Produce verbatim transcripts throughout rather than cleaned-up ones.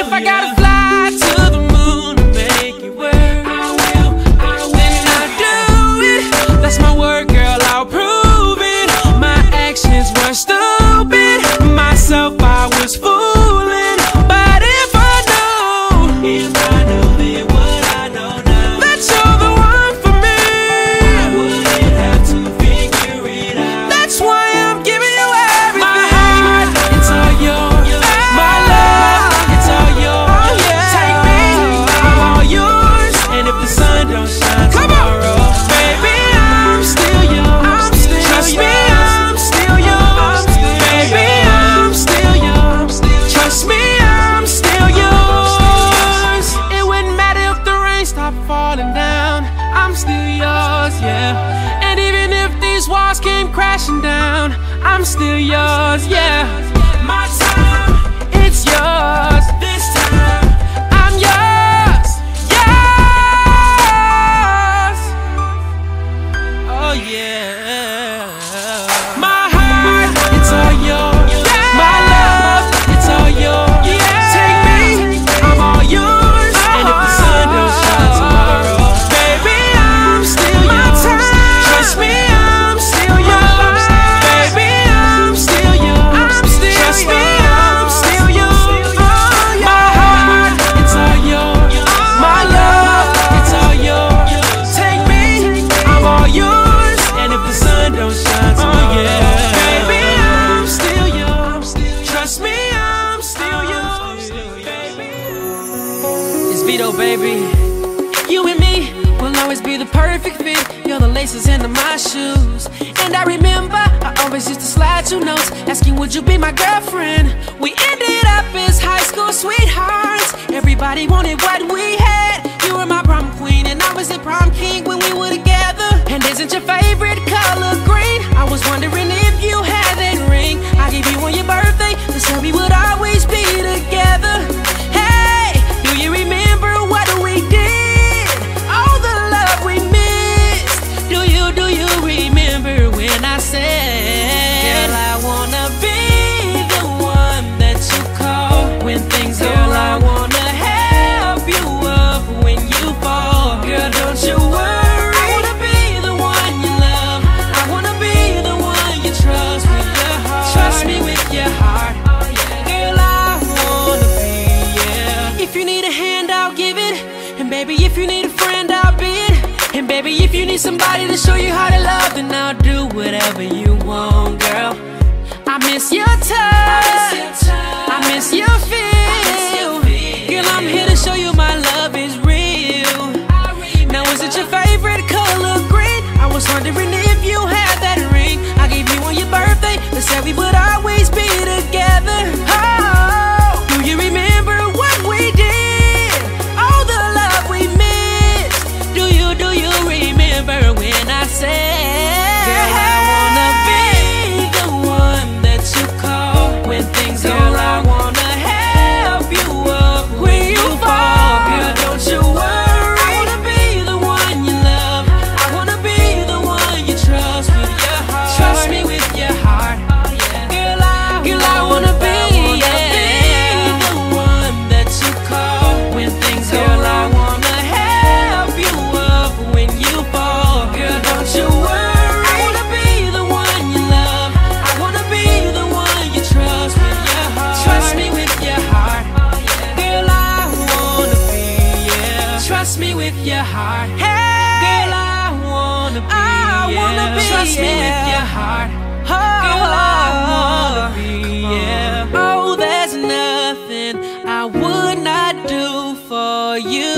if I gotta fly to the moon to make it work, I will, I will. Then I'll do it. That's my word, girl, I'll prove it. My actions were stupid, myself I was fooling. But if I knew, if I knew then what I know now, that you're the one for me, I wouldn't have to figure it out. That's why I'm giving you everything. My heart, it's all yours. My love, it's all yours. Take me, I'm all yours. And if the sun don't shine tomorrow, baby, I'm still yours. Trust me, I'm still yours. Baby, I'm still yours. Trust me, I'm still yours. It wouldn't matter if the rain stopped falling down, I'm still yours, yeah. And even if these walls came crashing down, I'm still yours, yeah. My time, it's yours. This time, I'm yours, yours. Oh yeah. My heart, it's all yours. My love, it's all yours. Take me, I'm all yours. And if the sun don't shine tomorrow, baby, I'm still yours. Trust me, I'm still yours. Baby, I'm still yours. Trust me, I'm still yours. My heart, it's all yours. My love, it's all yours. Take me, I'm all yours. And if the sun don't shine tomorrow, baby, I'm still yours. Trust me, I'm still yours. Baby, it's Vito, baby. You and me will always be the perfect fit. You're the laces into my shoes. And I remember I always used to slide you notes asking would you be my girlfriend. We ended up as high school sweethearts. Everybody wanted what we had. You were my prom queen and I was the prom king when we were together. And isn't your favorite color green? I was wondering if you had that ring I gave you on your birthday to say we would always be together. Hey, do you remember what we did? All the love we missed. Do you, do you remember when I said, girl, I wanna be the one that you call when things go wrong. I wanna help you up when you fall. Girl, don't you worry, I wanna be the one you love. I wanna be the one you trust with your heart. Trust me with your heart. Girl, I wanna be, yeah. If you need a hand, I'll give it. And baby, if you need a friend, I'll be it. And baby, if you need somebody to show you how to love, then I'll do whatever you want, girl. I miss your touch, I miss your feel. Girl, I'm here to show you my love is real. Now, is it your favorite color green? I was wondering if you had that ring I gave you on your birthday that said we would always be together. Oh, do you remember what we did? All the love we missed. Do you, do you remember when I said, girl, I wanna be the one that you call when things go wrong. I wanna help you up when you fall. Girl, don't you worry, I wanna be the one you love. I wanna be the one you trust with your heart. Trust me with your heart. Girl, I, girl, I wanna be, yeah, the one that you call when things go wrong. I wanna help you up when you fall. Girl, don't you worry, I wanna be the one you love. I wanna be the one you trust with your heart. Trust me with your heart. Girl, I wanna be, yeah. Trust me with your heart. Hey, girl, I wanna be, I yeah. wanna be, trust yeah. me with your heart. Oh, girl, I wanna be, yeah. Oh, there's nothing I would not do for you.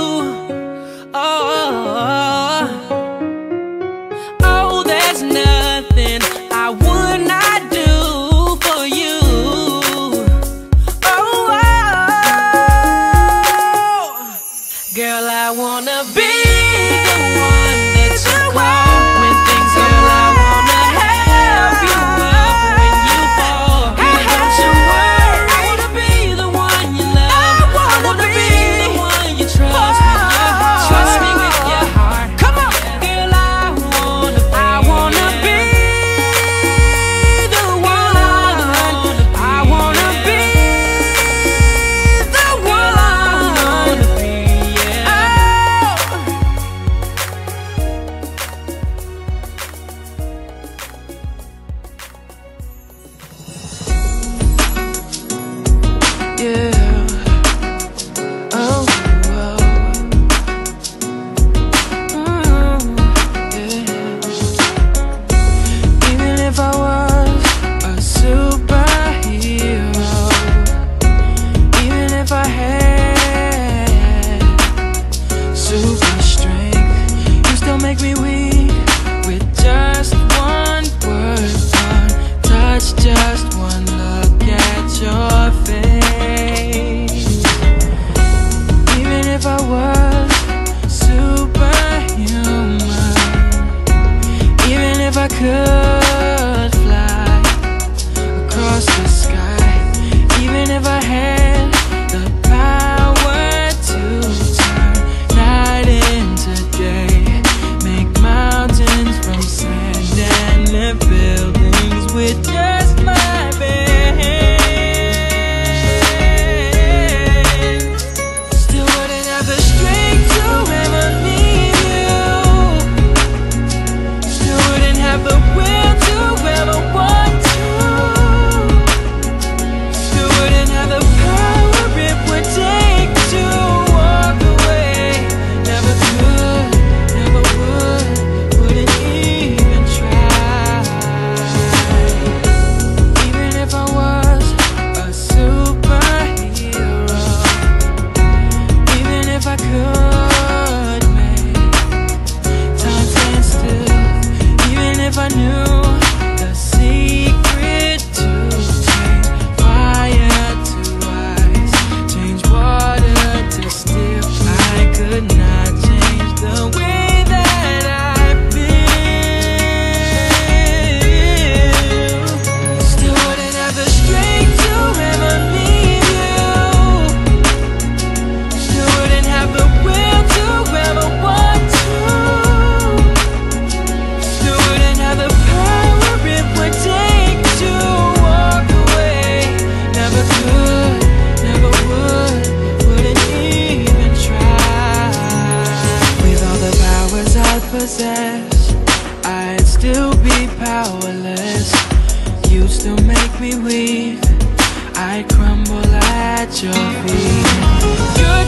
Oh, oh, there's nothing I would not do for you. Oh, oh, girl, I wanna be the one that you call when things go wrong. I wanna help you up when you fall. Girl, don't you worry, I wanna be the one you love. I wanna be the one you trust with your heart. Trust me with your heart. Come on, girl, I wanna be, I wanna be the one. I wanna be the one.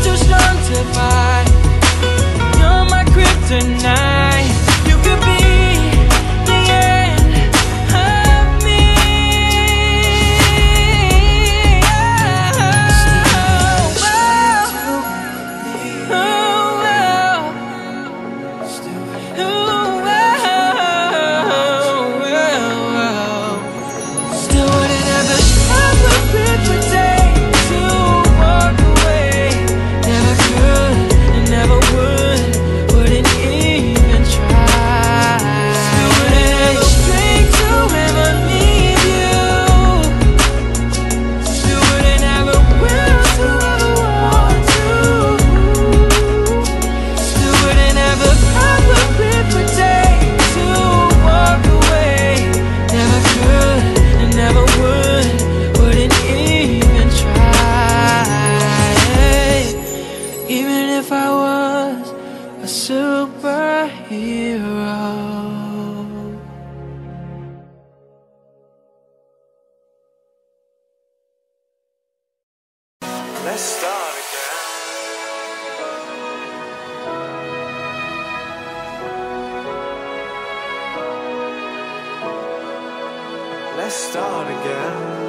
too strong to fight. You're my kryptonite. You could be the end of me. Oh, oh, oh, oh, oh. Still wouldn't ever have the reputation to walk away. Never could and never would. Wouldn't even try. Still wouldn't have the strength to ever leave you. Still wouldn't have the will to ever want to. Still wouldn't ever have the reputation to walk away. Never could and never would. Wouldn't even try. Even if I was a superhero. Let's start again. Let's start again.